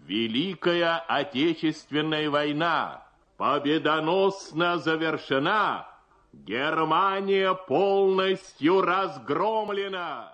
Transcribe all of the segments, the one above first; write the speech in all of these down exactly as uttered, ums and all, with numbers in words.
Великая Отечественная война победоносно завершена. Германия полностью разгромлена.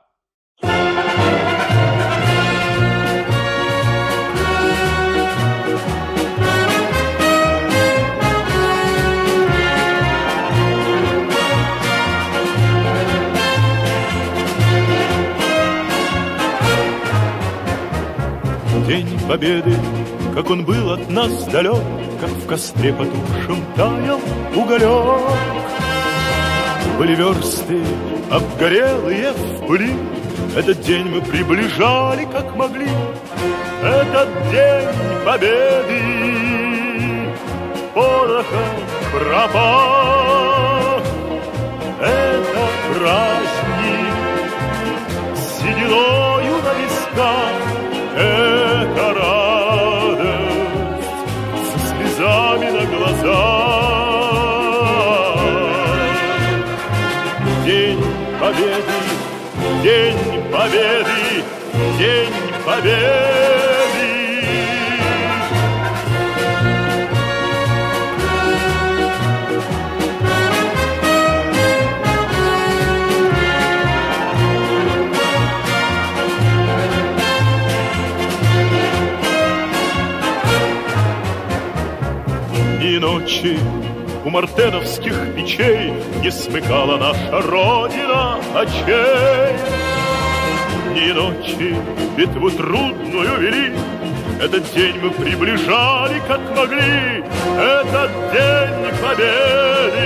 День Победы, как он был от нас далек, как в костре потухшем таял уголек. Были версты, обгорелые в пыли, этот день мы приближали, как могли. Этот день Победы порохом пропах. Это праздник с сединою на висках. Это радость со слезами на глазах. День Победы, День Победы, День Победы. И ночи у мартеновских печей не смыкала наша Родина очей. Ни ночи битву трудную вели, этот день мы приближали, как могли. Этот день Победы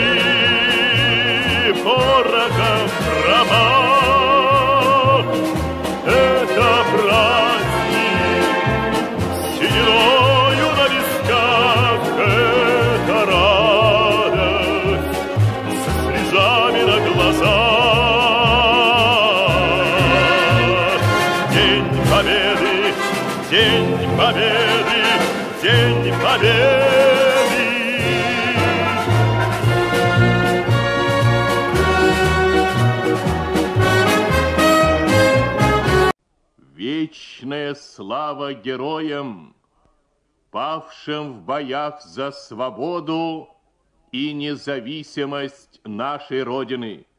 порохом промах. Это праздник с сединою на висках. Это радость со слезами на глазах. День Победы, День Победы, День Победы. Вечная слава героям, павшим в боях за свободу и независимость нашей Родины.